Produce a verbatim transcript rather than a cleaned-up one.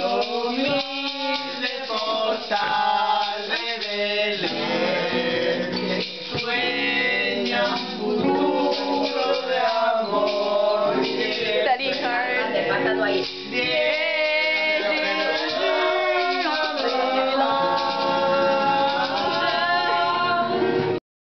humilde postal de Belén, sueña un futuro de amor. Studying hard. Bien.